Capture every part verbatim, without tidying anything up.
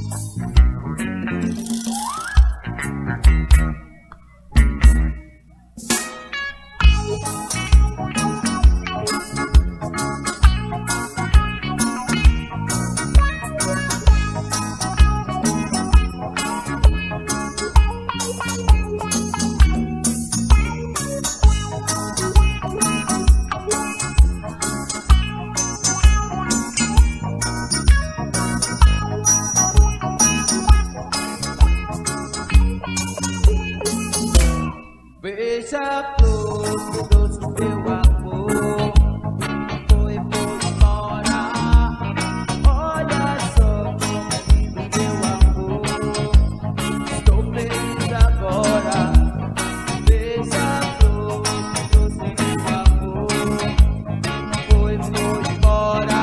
Veja a flor que trouxe o meu amor, foi por embora. Olha só como é lindo meu amor, estou feliz agora. Veja a flor que trouxe o meu amor, foi por embora.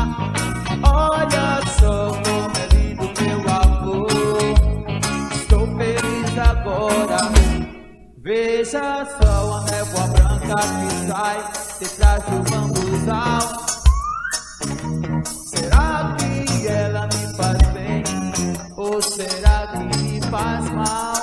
Olha só como é lindo meu amor, estou feliz agora. Veja só a névoa branca que sai detrás do bambuzal. Será que ela me faz bem ou será que me faz mal?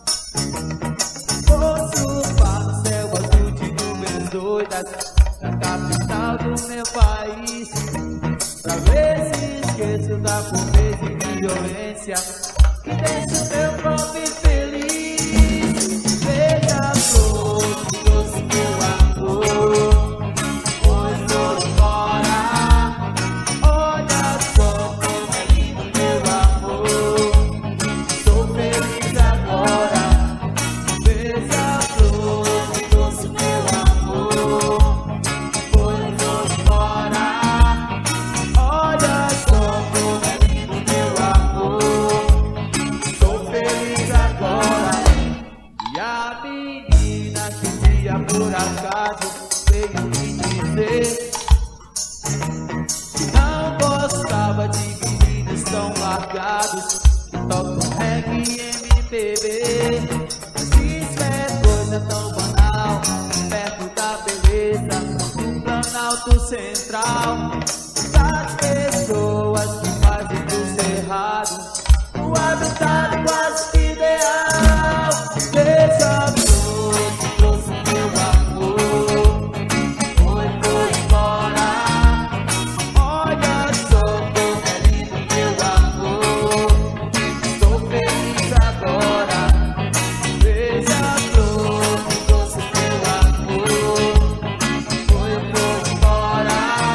Vou surfar no céu azul de nuvens doidas na capital do meu país, pra ver se esqueço da pobreza e violência que deixa o meu pobre feliz. Veja a flor que trouxe meu amor, foi por embora. Olha só como é lindo meu amor, estou feliz agora. Veja a flor que trouxe meu amor, foi por embora. Olha só como é lindo meu amor, estou feliz agora. E a menina que um dia por acaso veio me dizer que não gostava de meninos tão largados que tocam reggae e M P B. Mas isso é coisa tão banal perto da beleza do Planalto Central. Das pessoas que fazem do cerrado o habitat quase que ideal. Veja a flor que trouxe meu amor, foi por embora. Olha só como é lindo meu amor, estou feliz agora. Veja a flor que trouxe meu amor, foi por embora.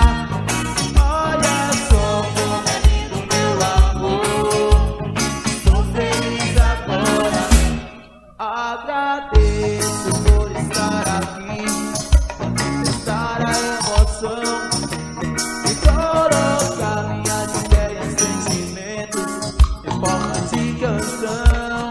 Olha só como é lindo meu amor, estou feliz agora. Agradeço por estar aqui, estar a emoção e colocar minhas ideias, sentimentos em forma de canção.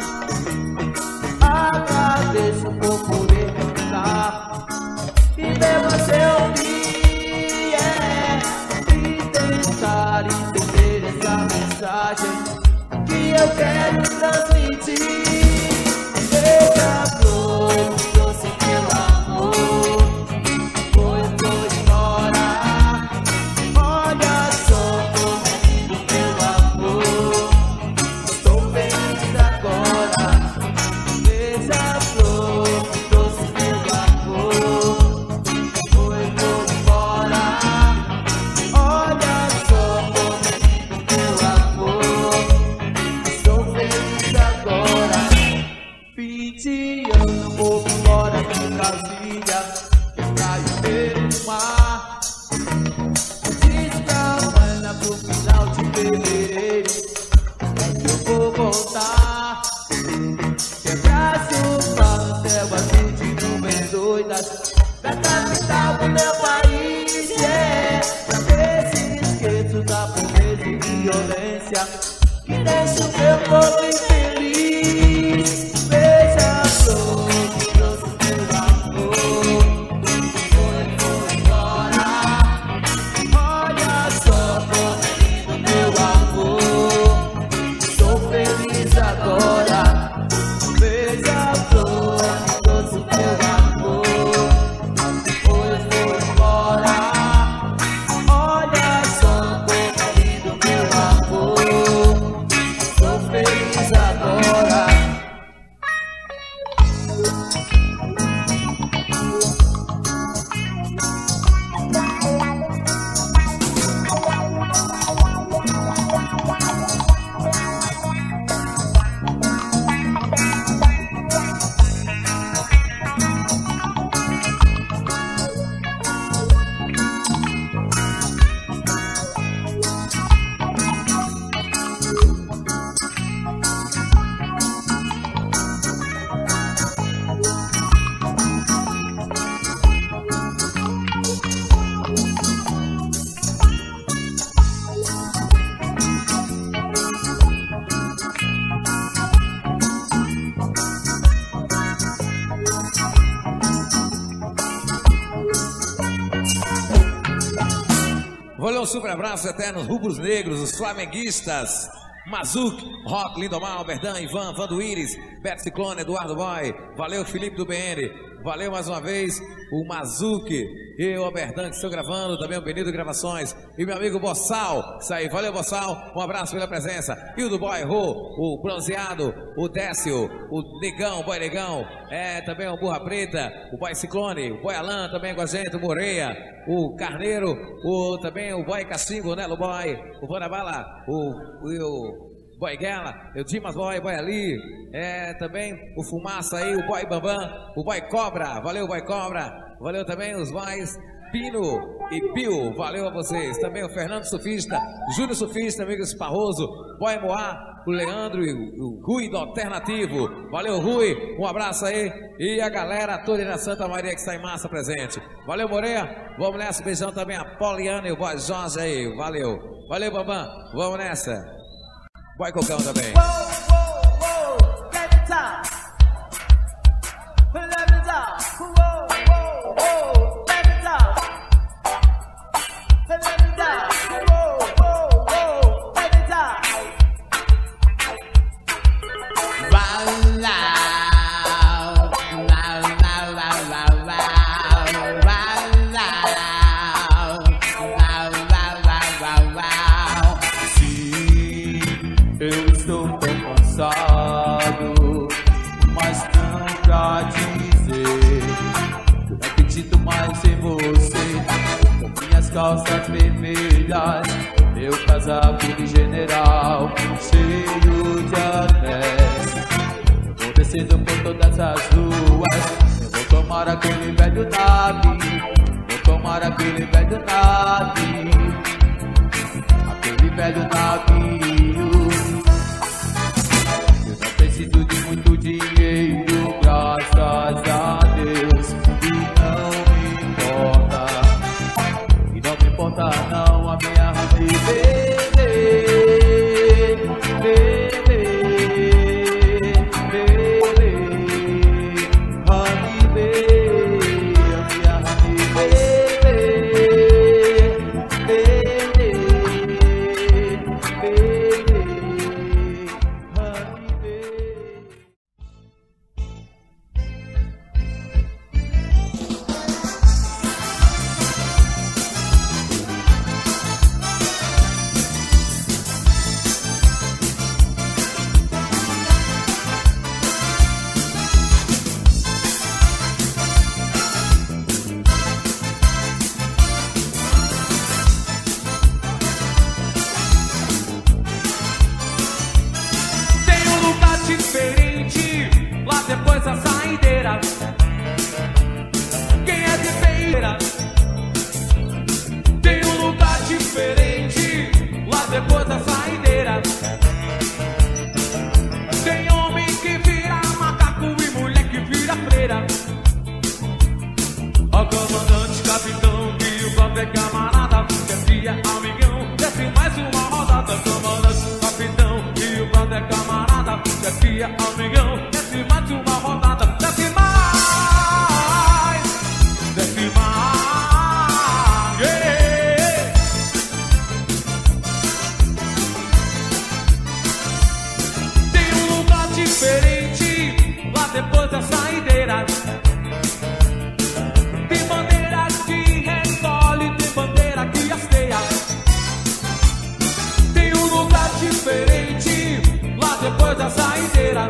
Agradeço por poder cantar e ver você ouvir, yeah, e tentar entender essa mensagem que eu quero transmitir. Veja a flor que trouxe meu amor, foi por embora. Olha só como é lindo meu amor, estou feliz agora. Veja a flor que trouxe meu amor, foi por embora. Olha só como é lindo meu amor, estou feliz agora. Vinte anos vou embora de Brasília, que praia pelo mar. Descamana pro final de fevereiro, é que eu vou voltar. Que é pra surfar no céu azul de nuvens doidas da capital do meu país, yeah, pra ver se esqueço da pobreza e violência que deixa o meu povo infeliz. Veja a flor que trouxe meu amor, foi por embora. Olha só como é lindo meu amor, estou feliz agora. Veja a flor que trouxe meu amor, foi por embora. Olha só como é lindo meu amor, Valeu, um super abraço eternos rubros negros, os flamenguistas. Mazuc, Rock, Lindomar, Berdan, Ivan, Vando Iris, Beto Ciclone, Eduardo Boy. Valeu, Felipe do B N. Valeu mais uma vez o Mazuc e o Berdan que estão gravando. Também o Benito Gravações. E meu amigo Bossal. Isso aí, valeu Bossal. Um abraço pela presença. E o do Boy Rô, o Bronzeado, o Décio, o Negão, o Boy Negão. É, também o Burra Preta, o Boy Ciclone, o Boy Alan também com a gente, o Moreia, o Carneiro, o, também o Boy Cassingo, né, o Boy, o Vanabala, o, o, o Boy Guela, o Dimas Boy, Boy Ali, é, também o Fumaça aí, o Boy Bambam, o Boy Cobra, valeu Boy Cobra, valeu também os boys Pino e Pio, valeu a vocês, também o Fernando Sufista, Júnior Sufista, amigo Esparroso, Boy Moá, o Leandro e o Rui do Alternativo, valeu Rui, um abraço aí, e a galera toda da Santa Maria que está em massa presente, valeu Moreira, vamos nessa, beijão também a Poliana e o Boy Jorge aí, valeu, valeu Bambam, vamos nessa. Boy Cocão também. Whoa, whoa, whoa, let me talk. Let me talk. Whoa, whoa, whoa, let me talk. Let me talk. Whoa, whoa, whoa, let me talk. Wow, wow, wow, wow, wow, wow, wow, wow, wow, wow, wow. Sim, eu estou tão cansado, mas não pra dizer que eu não acredito mais em você. Com minhas calças vermelhas, meu casaco de general cheio de anéis, eu vou descendo por todas as ruas, eu vou tomar aquele velho nave, vou tomar aquele velho nave, aquele velho navio. Eu não preciso de muito dinheiro, graças a Deus, e não me importa, e não me importa não a minha viver, viver, viver, a minha diferente, lá depois da saideira. Quem é de feira tem um lugar diferente, lá depois da saideira. Tem homem que vira macaco e mulher que vira freira. Ó comandante, capitão, que o papo é camarada, chefe é amigão, desce mais uma rodada. Comandante, capitão, que o papo é camarada, chefe é amigão, desce mais uma rodada. Desce mais, desce mais, yeah. Tem um lugar diferente, lá depois da saideira. Tem bandeira que recolhe, tem bandeira que hasteia. Tem um lugar diferente, lá depois da saideira.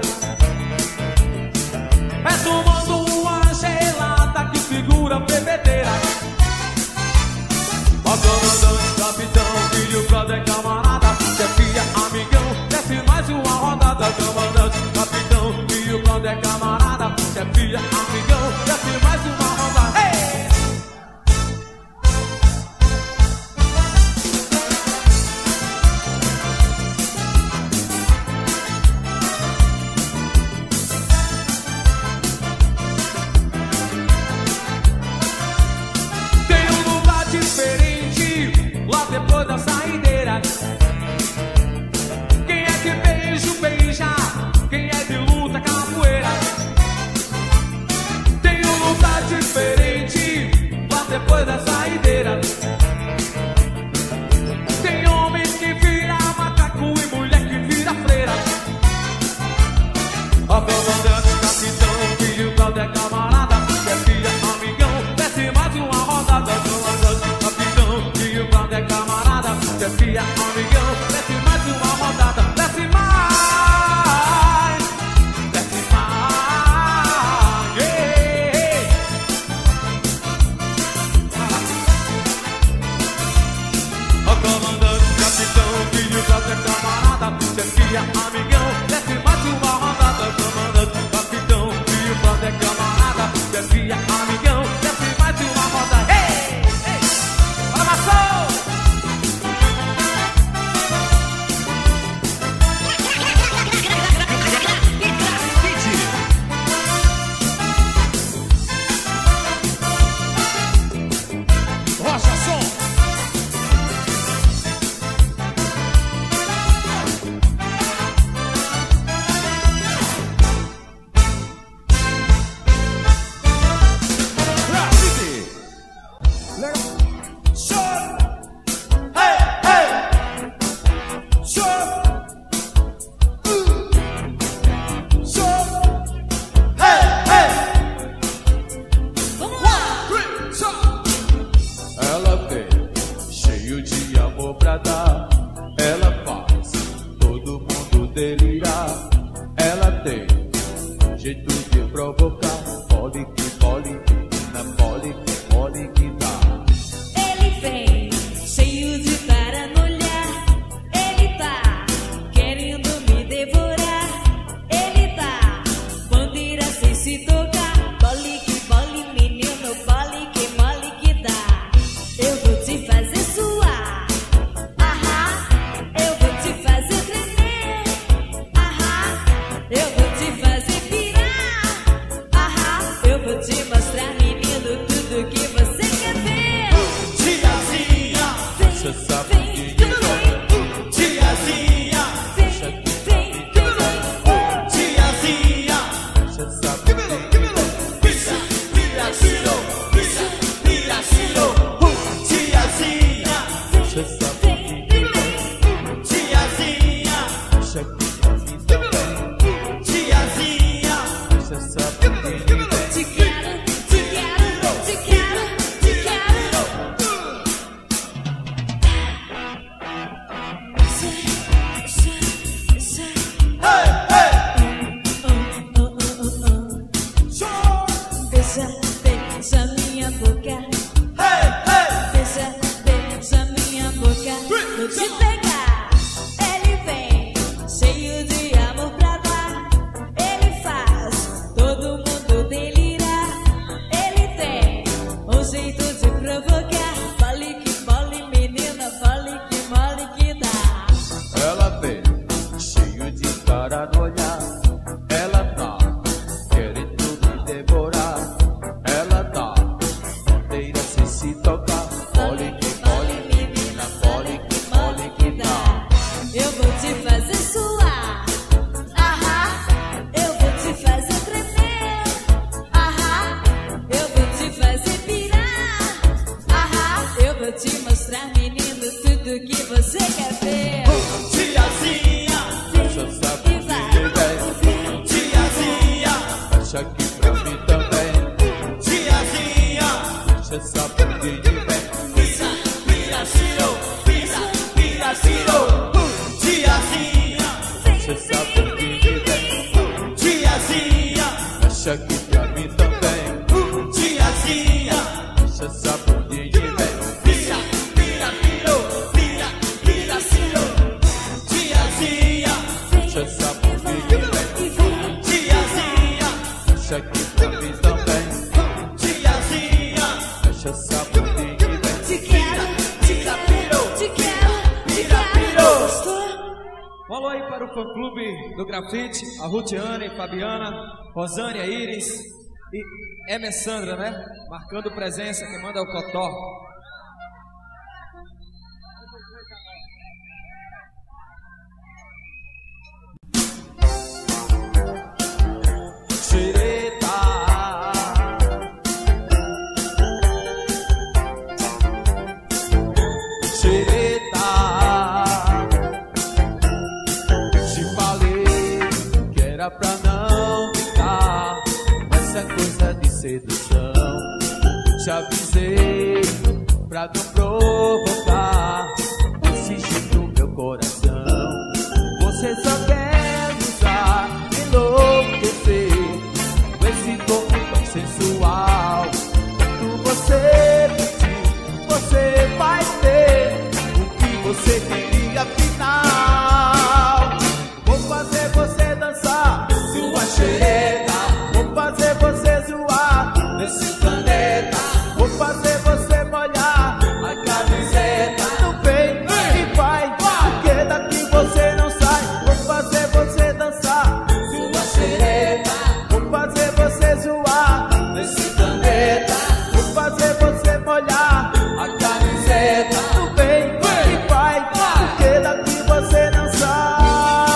É tomando uma gelada que segura a bebedeira. Ó comandante, capitão, filho, brother, camarada, chefe é amigão, desce mais uma rodada. Comandante, capitão, filho, brother, camarada, chefe é amigão, desce mais uma rodada. Hey! Tem um lugar diferente, lá depois da saideira. Você sabe o que é. Tiazinha, deixa aqui pra mim também. Tiazinha, você sabe o que é. Pisa, vira, tirou, pisa, vira, tirou. Tiazinha, você sabe o que é. Tiazinha, deixa aqui pra mim também. Tiazinha, você sabe o que é. Te quero, te quero, te quero, te quero. Hey, hey. Oh, oh, oh, oh, oh. Beija, beija minha boca. Hey, hey. Beija, beija minha boca. Vou te pegar. Ele vem, cheio de amor pra dar. Ele faz todo mundo delirar. Ele tem um jeito de provocar. Fale que mole, menina, fale que mole que dá. Ela vem cheio de cara no olhar. Ela tá querendo me devorar. Ela tá inteira sem se tocar. Mole que mole, menina, mole que mole que dá. Eu vou te fazer suar, ahá. Eu vou te fazer tremer, ahá. Eu vou te fazer pirar, ahá. Eu vou te mostrar, menino, tudo que você quer ver. Tiazinha, você sabe o que é. Tiazinha, deixa aqui pra mim também. Tiazinha, você sabe o que é. Pisa, vira, tirou, pisa, vira, tirou. Tiazinha, você sabe o que é. Tiazinha, deixa aqui pra mim também. Tiazinha, você sabe o que é. Vira, vira, virou, vira, vira, tirou. Tiazinha, você sabe o que é. Tiazinha, deixa aqui pra mim também. Tiazinha, deixa sabe o que é. Te quero, te quero, te quero, te quero. Gostou? Falou aí para o fã-clube do grafite, a Rutiane, Fabiana, Rosânia, Iris e Emer Sandra, né? Marcando presença, quem manda é o Cotó. Xereta, xereta, te falei que era pra não ficar nessa coisa de sedução. Te avisei pra não provocar, insiste no meu coração. Você só quer usar, enlouquecer com esse corpo tão sensual. Quando você pedir, você vai ter o que você queria, afinal. Vou fazer você dançar, sua xereta. Vou fazer você zoar nesse planeta. Vou fazer você molhar a camiseta. Não vem e vai, porque daqui você não sai. Vou fazer você dançar, sua xereta. Vou fazer você zoar nesse planeta. Vou fazer você molhar a camiseta. Não vem e vai, porque daqui você não sai.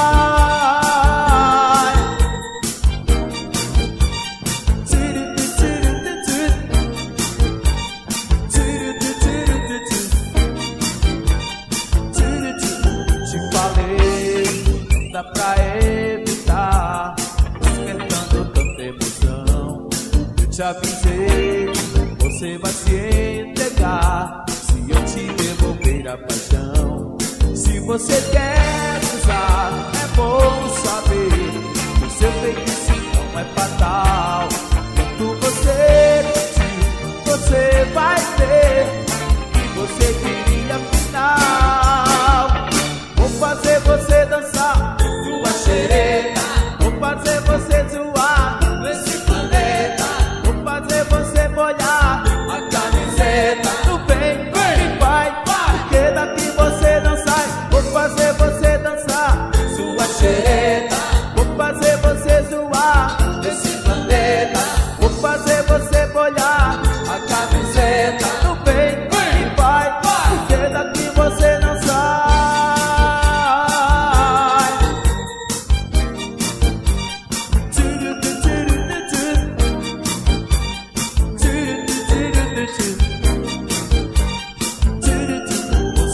Te falei, dá pra evitar, despertando tanta emoção. Eu te avisei, você vai se entregar se eu te devolver a paixão. Se você quer usar, é bom saber que o seu feitiço não é fatal. Quando você pedir, você vai ter o que você queria, afinal. Vou fazer você dançar, sua xereta. Vou fazer você zoar nesse planeta. Vou fazer você molhar a camiseta. Não vem e vai, porque daqui você não sai. Vou fazer você dançar, sua xereta. Vou fazer você zoar nesse planeta. Vou fazer você molhar a camiseta. Não vem e vai, porque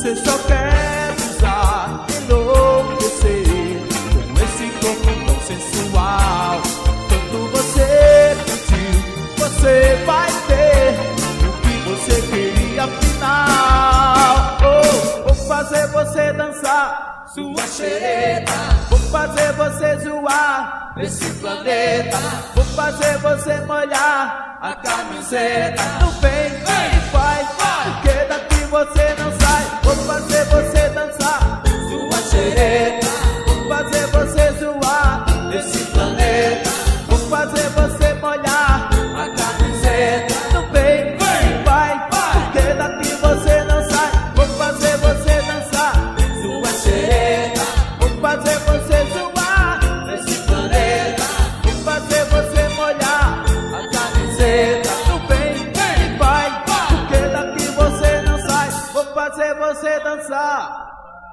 Você só quer usar, enlouquecer com esse corpo tão sensual. Quando você pedir, você vai ter o que você queria afinal. Oh, vou fazer você dançar sua xereta, vou fazer você zoar nesse planeta, vou fazer você molhar a camiseta. Não vem, vem, vai, vai, porque daqui você não sai. Vou fazer você dançar sua xereta, vou fazer você zoar nesse planeta, vou fazer você molhar a camiseta. Não vem, vem, vai, vai, porque daqui você não sai. Vou fazer você dançar sua xereta, vou fazer você zoar nesse planeta, vou fazer você molhar a camiseta. Não vem, vem, vai, porque daqui você não sai. Vou fazer você dançar.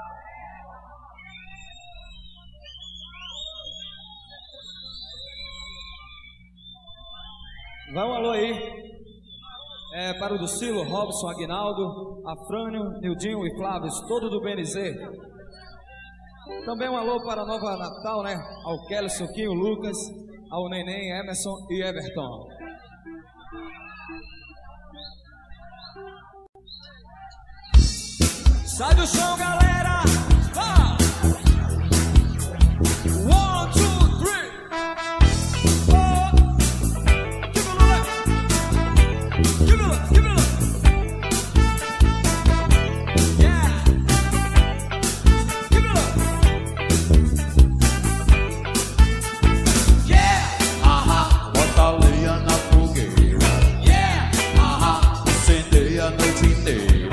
Vai um alô aí é, para o Ducilo, Robson, Aguinaldo, Afrânio, Nildinho e Flávio, todo do B N Z. Também um alô para a Nova Natal, né? Ao Kelly, Suquinho, Lucas, ao Neném, Emerson e Everton. Sai do chão, galera! Ah! One, two, three! Oh! Give me love! Give me love! Give me love! Yeah! Give me love! Yeah! Ahá, bota a lenha na fogueira. Yeah! Ahá, incendeia a noite inteira.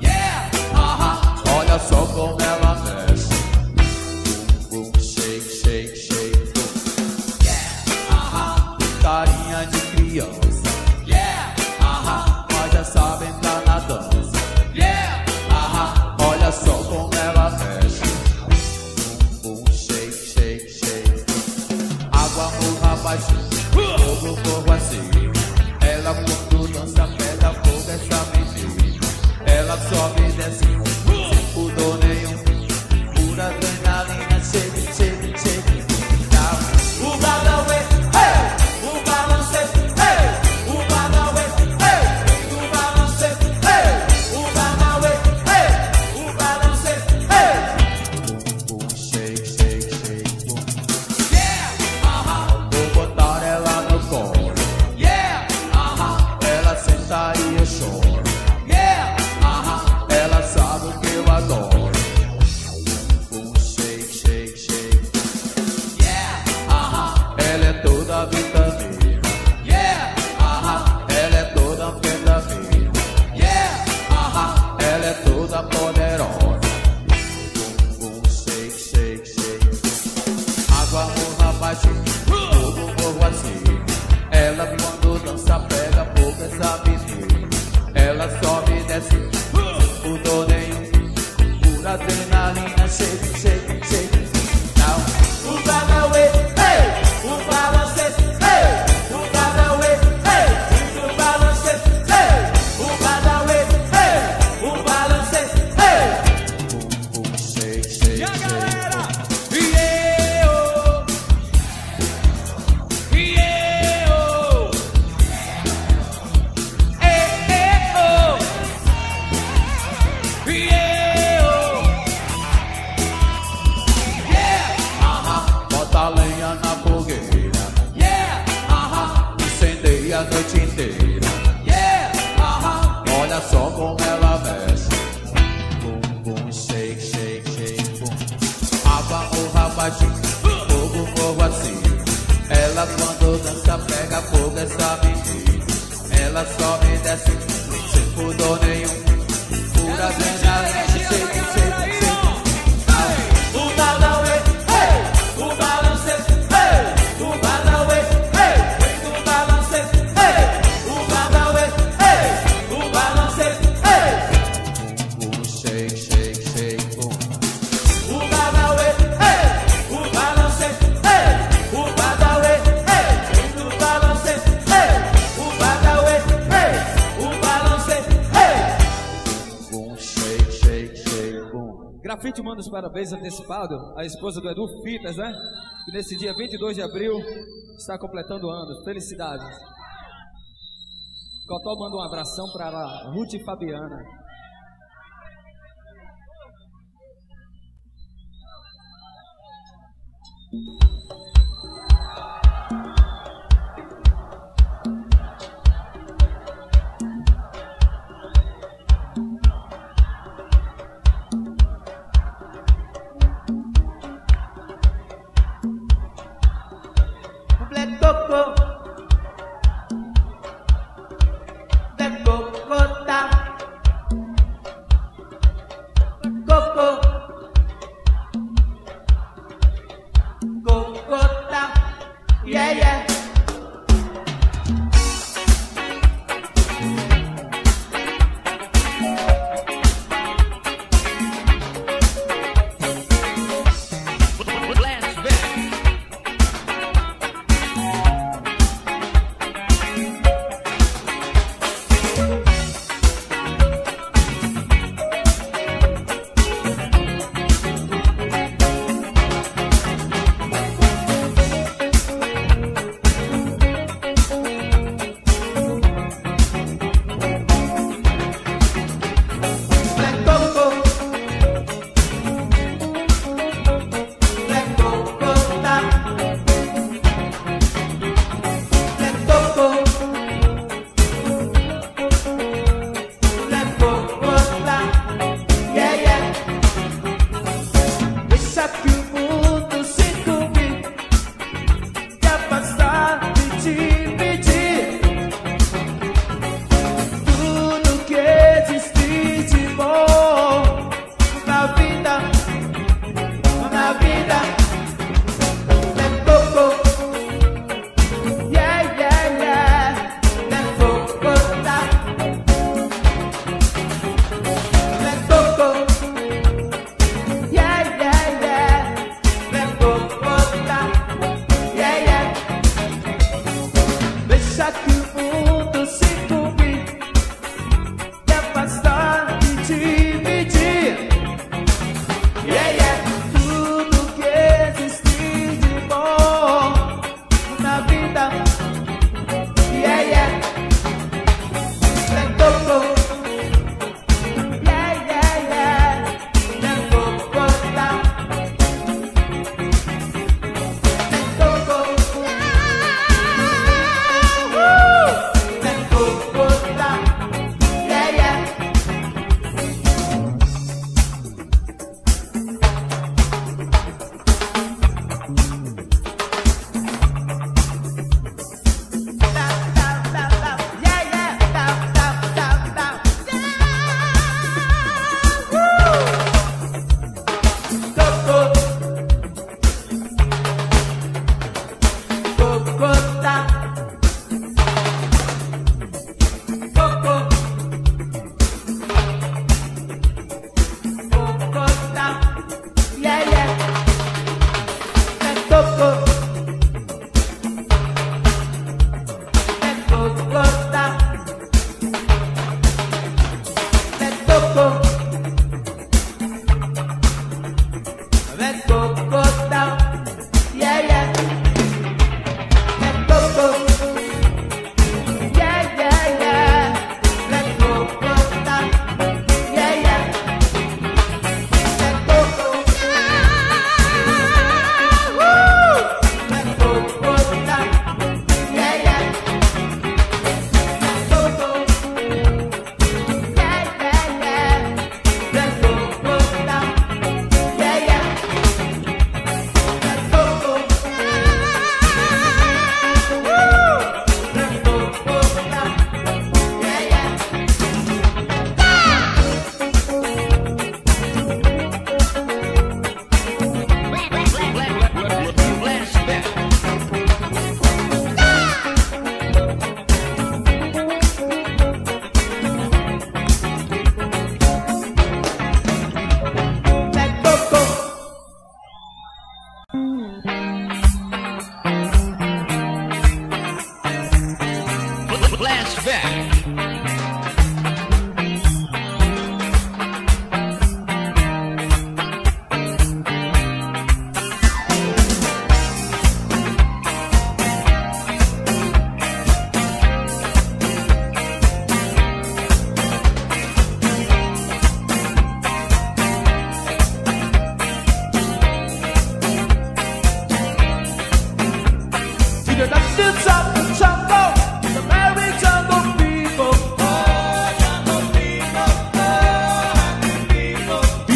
Olha só como ela mexe. Boom, boom, shake, shake, shake, boom. Yeah, aham, carinha de criança. Yeah, aham, mas já sabe entrar na dança. Yeah, aham, olha só como ela mexe. Boom, boom, shake, shake, shake, boom. Água morra baixinho, fogo, fogo assim. Ela quando dança pega fogo, essa menina. Ela sobe e desce. Mudou nenhum, pura adrenalina, shake, shake, shake, down. O Badaway, hey! O balancete, hey! O Badaway, hey! O balancete, hey! O Badaway, hey! O balancete, hey! Boom, boom, shake, shake, shake, boom. Yeah! Aham, vou botar ela no colo. Yeah! Aham, ela senta e eu choro. Yeah! Aham, ela sabe o que eu adoro. Boom, shake, shake, shake. Yeah, aham, ela é toda vitamina. Yeah, aham, ela é toda anfetamina. Yeah, aham, ela é toda poderosa. Boom, boom, shake, shake, shake. Água morra baixinho, fogo morro assim. Ela quando dança pega fogo, essa menina. Ela sobe e desce. Mudou nenhum, pura adrenalina, shake, shake, shake, now. O Badaway, hey! O balancete, hey! O Badaway, hey! O balancete, hey! O Badaway, hey! O balancete, hey! Boom, boom, shake, shake, E a shake. galera? Yeah, oh! Yeah, oh! Eh, eh, oh! Yeah, oh! Yeah, Aham, bota a lenha na fogueira. yeah, aham, Incendeia a noite inteira. yeah, aham, Olha só como ela mexe. Boom, boom, shake, shake, shake, boom. Água morra baixinho, fogo, fogo assim. Ela quando dança pega fogo, essa menina. Ela sobe e desce, sem pudor nenhum. Pura adrenalina, shake, shake, shake. O Badaway, hey! O balancete, hey! O Badaway, hey! O balancete, hey! O Badaway, hey! O balancete, hey! Boom, boom, shake, shake, shake, boom. O Badaway, hey! O balancete, hey! O Badaway, hey! O balancete, hey! O Badaway, hey! O balancete, hey! Grafite manda os parabéns antecipado à esposa do Edu Fitas, né? Que nesse dia vinte e dois de abril está completando anos. Felicidades. Cotó manda um abração para a Ruth e Fabiana. Black Coco, Black Cocota, Coco, Coco.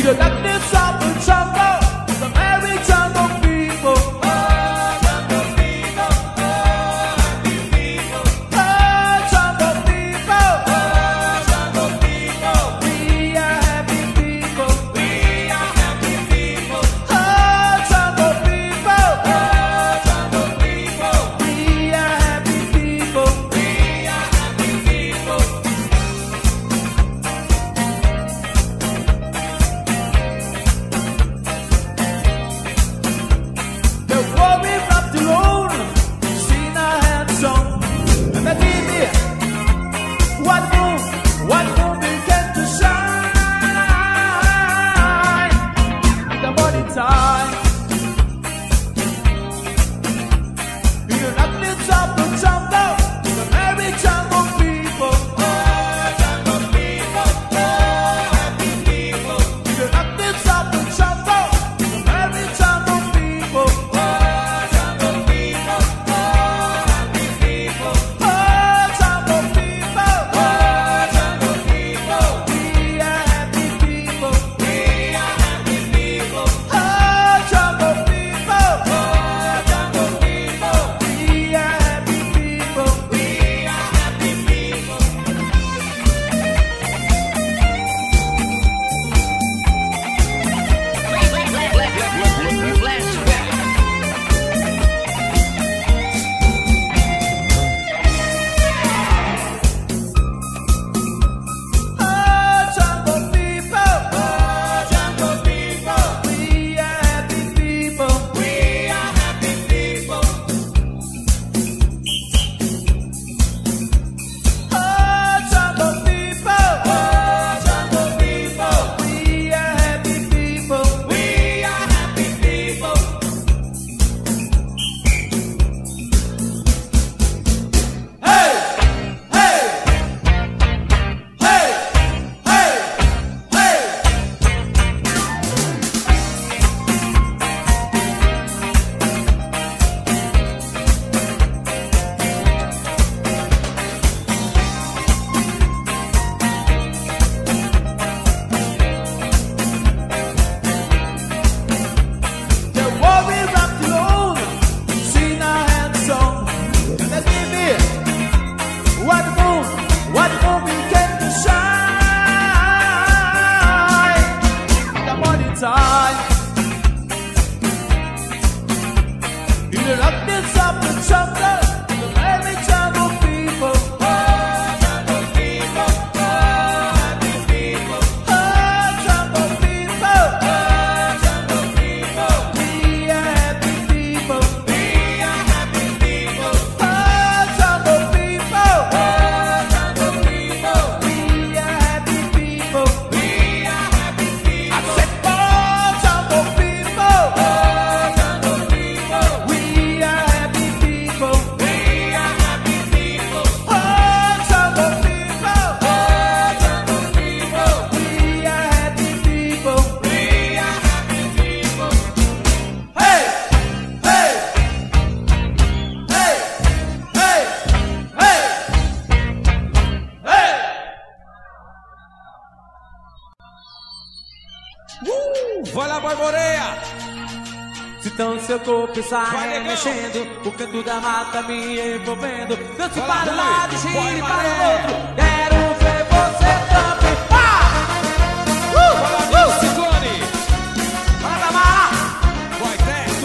the darkness of the jungle, the merry jungle people. Oh, jungle people, oh, happy people. Oh, jungle people, oh, jungle people. We are happy people, we are happy people. Oh, jungle people, oh, jungle people. We are happy people, we are happy people. The worry wrapped alone, seen our hands on. And the T V, one moon, one moon began to shine. In the morning time, in the darkness of the jungle, the merry jungle people. Oh, jungle people, oh, happy people. In the darkness of the jungle, the merry jungle people. Oh, jungle people, oh, happy people. Oh, jungle people, oh, jungle people. We are happy people, we are happy people. Oh, jungle people, oh, jungle people. We are happy people, we are happy people. Oh, jungle people, oh, jungle people. We are happy people, we are happy people. Oh, jungle people, oh, jungle people. We are happy people, we are happy people. Hey, hey, hey, hey, hey. The worry wrapped alone, seen our hands on. Let's give it one moon, one moon began to shine. In the morning time, in the darkness of the jungle, the merry jungle people. Oh, jungle people, oh, happy people. Oh, jungle people, oh, jungle people. We are happy people, we are happy people. Oh, jungle people, oh, jungle people. We are happy people, we are happy people. I said, oh, jungle people, oh, jungle people. We are happy people, we are happy people. Oh, jungle people, oh, jungle people. We are happy people, we are happy people. Hey, hey, hey, hey, hey, hey. Vai lá, Boy Moreia! Então seu corpo está Vai, negão. remexendo, o canto da mata me envolvendo. Dance Vai lá, para um Rui. lado, Vai, gire para Maré. o outro. Quero ver você também. Ah! Uh! Vai lá, Uh! Ciclone! Bora, Tamara! Vai, Teto!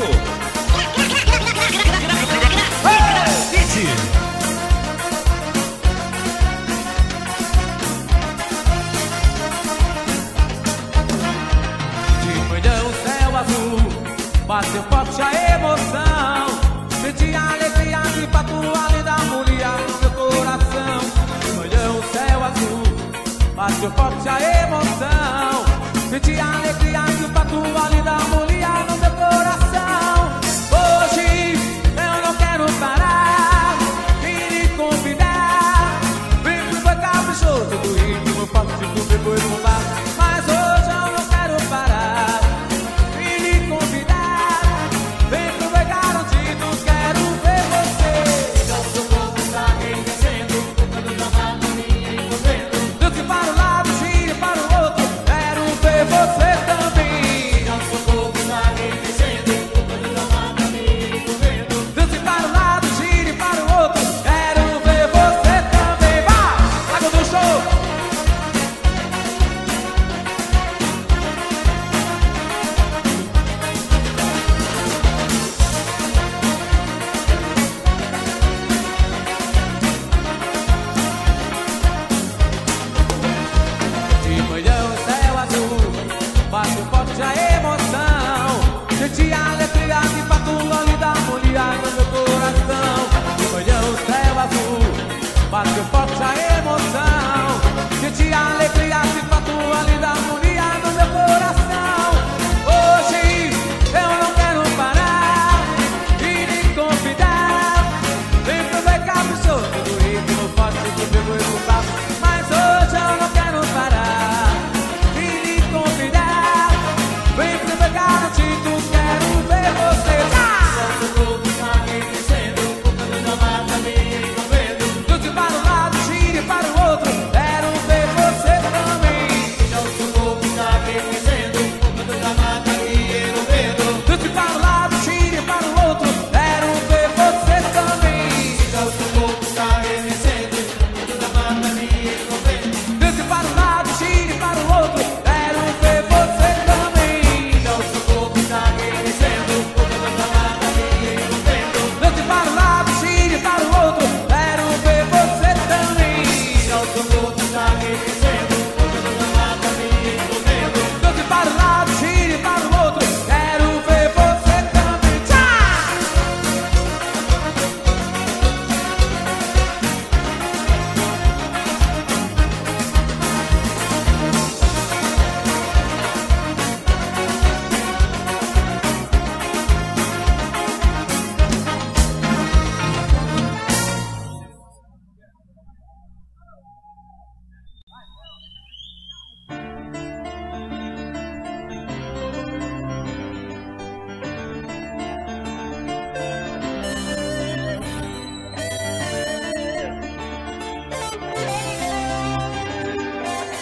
De manhã o céu azul bateu forte a emoção. Senti a alegria que patua além da mulher no meu coração. De manhã o céu azul bateu forte a emoção. Senti a alegria que patua além da mulher no meu coração. Hoje eu não quero parar e lhe convidar. Vem pro foi caprichoso do ritmo, faço de tudo depois não dá. Mas hoje eu não quero parar e lhe convidar. Vem pro vai garantido, quero ver você. Então seu corpo está envelhecendo, tocando na mão me envolvendo. Dance para um lado, gire para o outro, quero ver você também.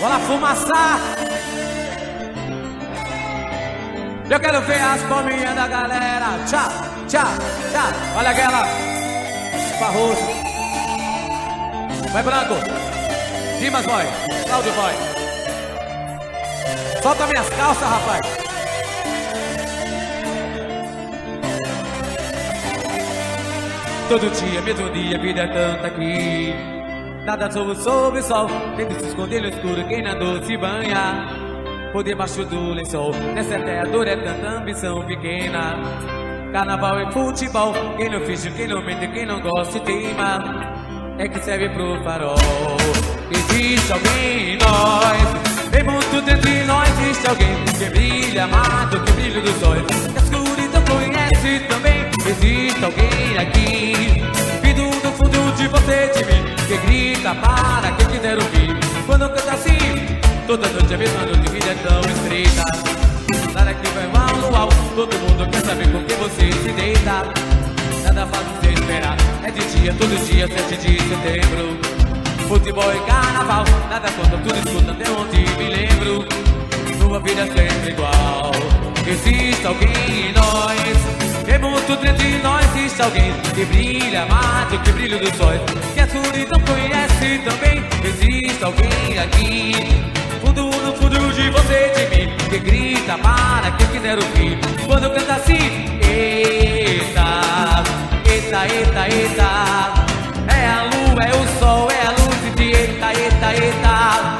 Bora fumaçar. Eu quero ver as palminhas da galera. Tchau, tchau, tchau. Olha aquela Barroso. Vai, Branco. Dimas, boy. Cláudio, boy. Solta minhas calças, rapaz. Todo dia, mesmo dia, a vida é tanta aqui. Nada sobre, sobre o sol. Tendo se esconder no escuro, quem nadou se banha. Por debaixo do lençol. Nessa terra a dor é tanta ambição pequena. Carnaval e futebol. Quem não finge, quem não mente, quem não gosta e teima, é que serve pro farol. Existe alguém em nós. Tem muito dentro de nós. Existe alguém que brilha mais do que o brilho do sol. Que a escuridão conhece também. Existe alguém aqui, vindo do fundo de você, de mim, que grita para quem quiser ouvir. Quando canta assim, toda noite a mesma noite, vida é tão estreita. Nada que vai mal no alto, todo mundo quer saber com que você se deita. Nada faz você esperar, é de dia, todo dia, sete de setembro. Futebol e carnaval, nada conta, tudo escuta até onde me lembro. Sua vida é sempre igual. Existe alguém em nós. É muito dentro de nós. Existe alguém que brilha mais do que o brilho do sol. Que a escuridão conhece também. Existe alguém aqui, fundo no fundo de você, de mim, que grita para quem quiser ouvir. Quando canta assim, eita, eita, eita, eita. É a lua, é o sol, é a luz de eita, eita, eita.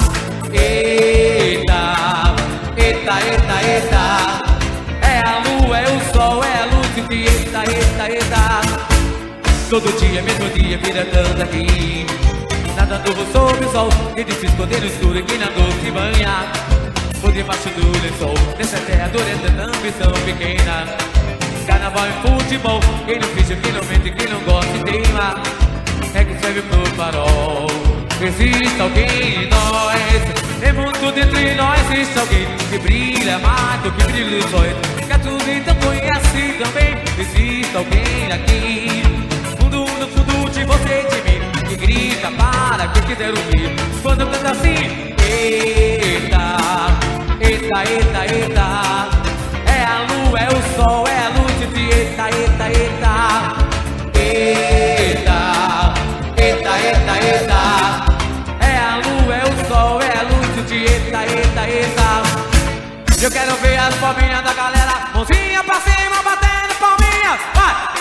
Eita, eita, eita, eita. É a lua, é o sol, é a luz de eita, eita, eita. Todo dia, mesmo dia, vida tanta aqui. Nada novo sob o sol, que de se esconder no escuro e que na dor se banha. Por debaixo do lençol, nessa terra dor é tanta ambição pequena. Carnaval e futebol, quem não finge, quem não mente, quem não gosta e teima, é que serve pro farol. Existe alguém em nós. É muito dentro de nós. Existe alguém que brilha mais do que o brilho do sol. Que a tudo então conhece também. Existe alguém aqui, fundo no fundo de você, de mim, que grita para quem quiser ouvir. Quando canta assim, eita, eita, eita, eita. É a lua, é o sol, é a luz de eita, eita, eita. Eita, eita, eita, eita. É a lua, é o sol, é a luz de eita, eita, eita. Eu quero ver as palminhas da galera, mãozinha pra cima, batendo palminha. Vai!